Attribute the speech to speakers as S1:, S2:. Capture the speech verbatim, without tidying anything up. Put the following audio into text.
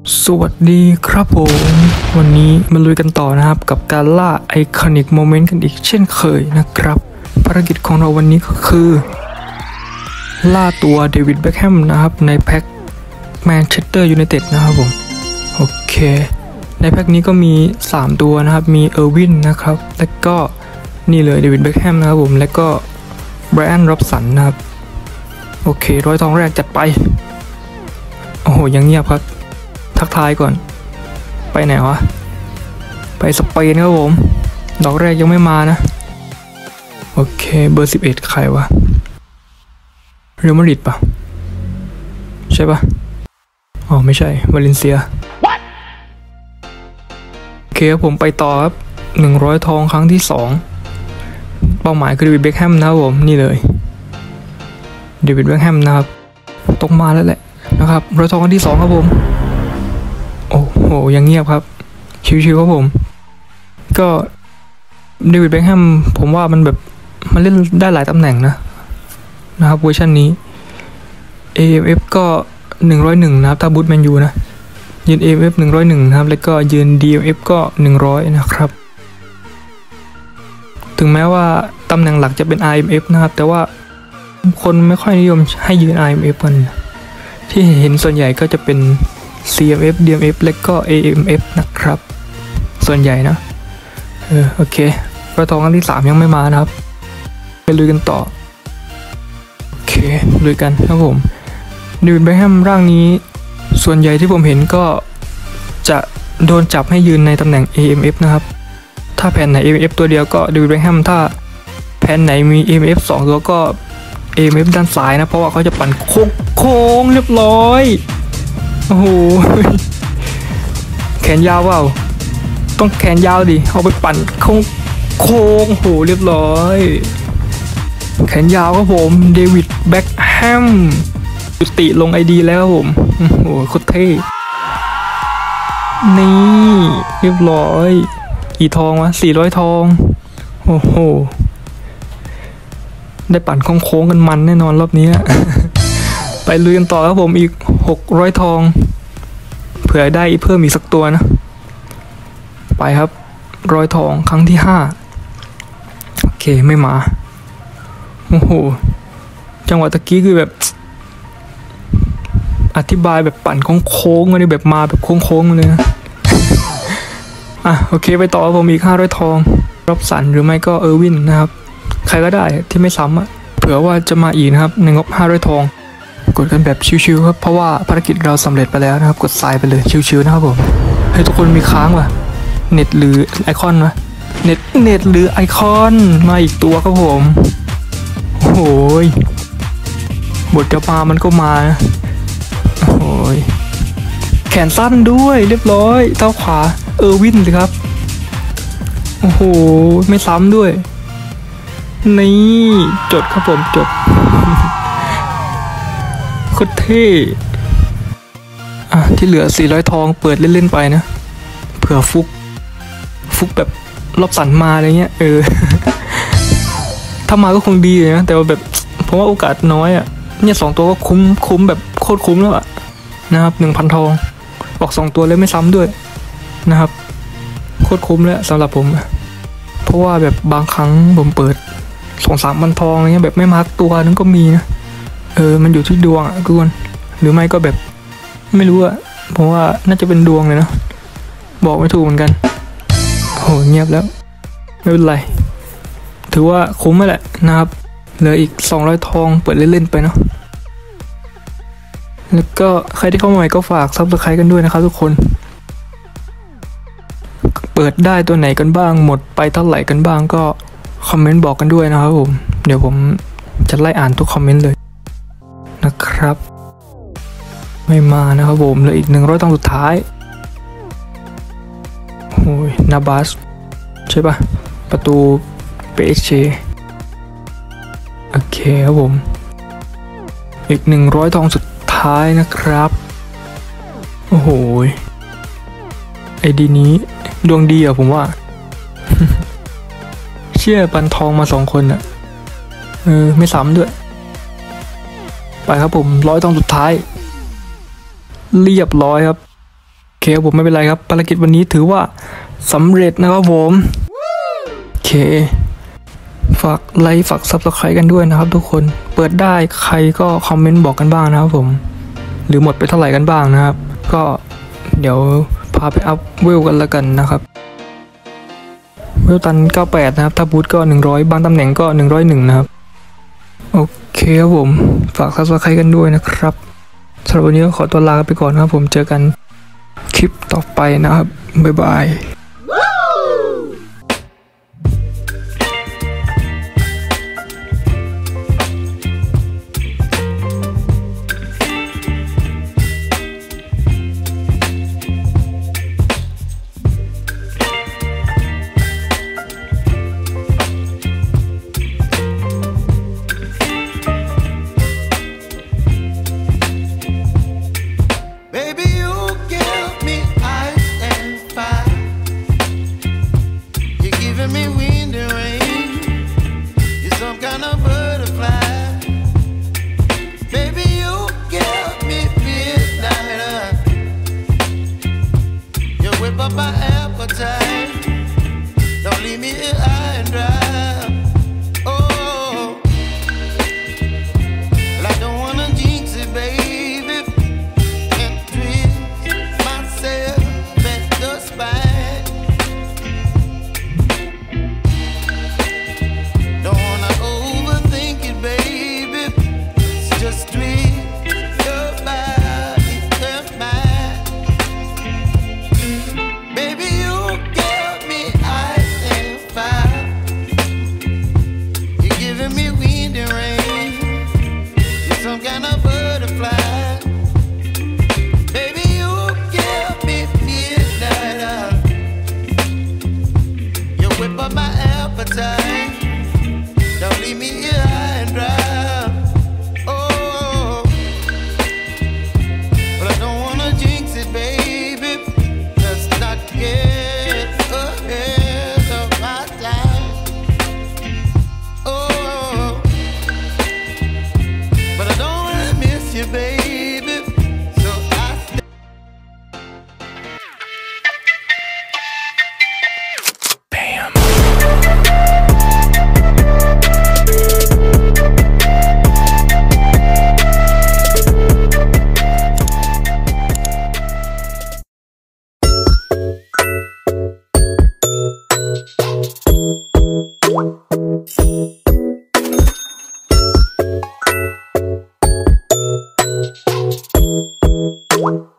S1: สวัสดีครับผมวันนี้มาลุยกันต่อนะครับกับการล่าไอคอนิกโมเมนต์กันอีกเช่นเคยนะครับภารกิจของเราวันนี้ก็คือล่าตัวเดวิดแบ็คแฮมนะครับในแพ็คแมนเชสเตอร์ยูไนเต็ดนะครับผมโอเคในแพ็คนี้ก็มีสามตัวนะครับมีเออร์วินนะครับแล้วก็นี่เลยเดวิดแบ็คแฮมนะครับผมแล้วก็ไบรอัน ร็อบสันนะครับโอเคร้อยทองแรกจัดไปโอ้โหยังเงียบครับทักทายก่อนไปไหนวะไปสเปนครับผมดอกแรกยังไม่มานะโอเคเบอร์สิบเอ็ดใครวะเรอัลมาดริดปะใช่ปะอ๋อไม่ใช่วาเลนเซียโอเคครับผมไปต่อครับหนึ่งร้อยทองครั้งที่สองเป้าหมายคือเดวิดเบ็คแฮมนะครับผมนี่เลยเดวิดเบ็คแฮมนะครับตกมาแล้วแหละนะครับร้อยทองครั้งที่สองครับผมโอ้โหยังเงียบครับชิวๆครับผมก็เดวิดเบ็คแฮมผมว่ามันแบบมันเล่นได้หลายตำแหน่งนะนะครับเวอร์ชันนี้ เอ เอ็ม เอฟ ก็หนึ่งร้อยเอ็ดนะครับถ้าบูทแมนยูนะยืน เอ เอ็ม เอฟ หนึ่งร้อยเอ็ดนะครับแล้วก็ยืน ดี เอ็ม เอฟ ก็หนึ่งร้อยนะครับถึงแม้ว่าตำแหน่งหลักจะเป็น อาร์ เอ็ม เอฟ นะครับแต่ว่าคนไม่ค่อยนิยมให้ยืน อาร์ เอ็ม เอฟ กันที่เห็นส่วนใหญ่ก็จะเป็น ซี เอ็ม เอฟ ดี เอ็ม เอฟ และก็ เอ เอ็ม เอฟ นะครับส่วนใหญ่นะเออโอเคร้อยทองครั้งที่สามยังไม่มานะครับไปลุยกันต่อโอเคลุยกันครับผมเดวิดแบ็คแฮมร่างนี้ส่วนใหญ่ที่ผมเห็นก็จะโดนจับให้ยืนในตำแหน่ง เอ เอ็ม เอฟ นะครับถ้าแผ่นไหน เอ เอ็ม เอฟ ตัวเดียวก็เดวิดแบ็คแฮมถ้าแผ่นไหนมี เอ เอ็ม เอฟ สองตัวก็ เอ เอ็ม เอฟ ด้านซ้ายนะเพราะว่าเขาจะปั่นโค้งๆเรียบร้อยโอ้โหแขนยาวเปล่าต้องแขนยาวดิเอาไปปั่นโค้งโค้งโหเรียบร้อยแขนยาวครับผมเดวิดแบ็คแฮมจุติลงไอดีแล้วครับผมโอ้โหโคตรเท่นี่เรียบร้อยกี่ทองวะสี่ร้อยทองโอ้โหได้ปั่นโค้งๆกันมันแน่นอนรอบนี้ไปลุยกันต่อครับผมอีกหกร้อยทองเผื่อได้เพิ่มอีกสักตัวนะไปครับร้อยทองครั้งที่ห้าโอเคไม่มาโอ้โหจังหวะตะกี้คือแบบอธิบายแบบปั่นโค้งๆมาเลยแบบมาแบบโค้งๆมาเลยนะอ่ะโอเคไปต่อผมอีกห้าร้อยทองร็อบสันหรือไม่ก็เออร์วินนะครับใครก็ได้ที่ไม่ซ้ำอ่ะเผื่อว่าจะมาอีกนะครับในงบห้าร้อยทองกดกันแบบชิวๆครับเพราะว่าภารกิจเราสำเร็จไปแล้วนะครับกดทรายไปเลยชิวๆนะครับผมให้ทุกคนมีค้างว่ะเน็ตหรือไอคอนวะเน็ตเน็ตหรือไอคอนมาอีกตัวครับผมโอ้โหบทจะมามันก็มาโอ้โหแขนสั้นด้วยเรียบร้อยเท้าขวาเออร์วินสิครับโอ้โหไม่ซ้ำด้วยนี่จดครับผมจดโคตรเท่อ่ะที่เหลือสี่ร้อยทองเปิดเล่นๆไปนะเผื่อฟุกฟุกแบบรอบสันมาอะไรเงี้ยเออ ถ้ามาก็คงดีเลยนะแต่ว่าแบบเพราะว่าโอกาสน้อยอ่ะเนี่ยสองตัวก็คุ้มคุ้มแบบโคตรคุ้มแล้วอ่ะนะครับหนึ่งพันทองออกสองตัวเลยไม่ซ้ำด้วยนะครับโคตรคุ้มแล้วสำหรับผมเพราะว่าแบบบางครั้งผมเปิดสองสามพันทองอะไรเงี้ยแบบไม่มาตัวนึงก็มีนะเออมันอยู่ที่ดวงอ่ะทุกคนหรือไม่ก็แบบไม่รู้อ่ะเพราะว่าน่าจะเป็นดวงเลยนะบอกไม่ถูกเหมือนกันโหเงียบแล้วไม่เป็นไรถือว่าคุ้มไปแหละนะครับเหลืออีกสองร้อยทองเปิดเล่นๆไปเนาะแล้วก็ใครที่เข้ามาใหม่ก็ฝากซับสไครบ์กันด้วยนะครับทุกคนเปิดได้ตัวไหนกันบ้างหมดไปเท่าไหร่กันบ้างก็คอมเมนต์บอกกันด้วยนะครับผมเดี๋ยวผมจะไล่อ่านทุกคอมเมนต์เลยนะครับไม่มานะครับผมเหลืออีกหนึ่งร้อยทองสุดท้ายโอ้ยนาบาสใช่ปะประตูเปเชโอเคครับผมอีกหนึ่งร้อยทองสุดท้ายนะครับโอ้โหไอดีนี้ดวงดีอะผมว่า เชื่อปันทองมาสองคนอะเออไม่ซ้ำด้วยไปครับผมร้อยทองสุดท้ายเรียบร้อยครับเคผมไม่เป็นไรครับภารกิจวันนี้ถือว่าสำเร็จนะครับผมโอเคฝากไลค์ฝากซับสไครต์กันด้วยนะครับทุกคนเปิดได้ใครก็คอมเมนต์บอกกันบ้างนะครับผมหรือหมดไปเท่าไหร่กันบ้างนะครับก็เดี๋ยวพาไปอัพเวลกันแล้วกันนะครับเวลตันเก้าสิบแปดนะครับถ้าบูทก็หนึ่งร้อยบางตำแหน่งก็หนึ่งร้อยเอ็ดนะครับโอเคครับผมฝากซับสไครต์กันด้วยนะครับสำหรับวันนี้ก็ขอตัวลาไปก่อนนะครับผมเจอกันคลิปต่อไปนะครับบ๊ายบาย
S2: me wind and rain, you're some kind of butterfly. Baby, you give me midnight. You whip up my appetite. Don't leave me here high and dry. Oh, well, I don't wanna jinx it, baby, and twist myself at the spine. Just twist your body and mine. Baby, you give me ice and fire. You're giving me wind and rain. You're some kind of butterfly. Baby, you give me midnight. You whip up my appetite. Don't leave me here high and dry. Baby, so I bam. One.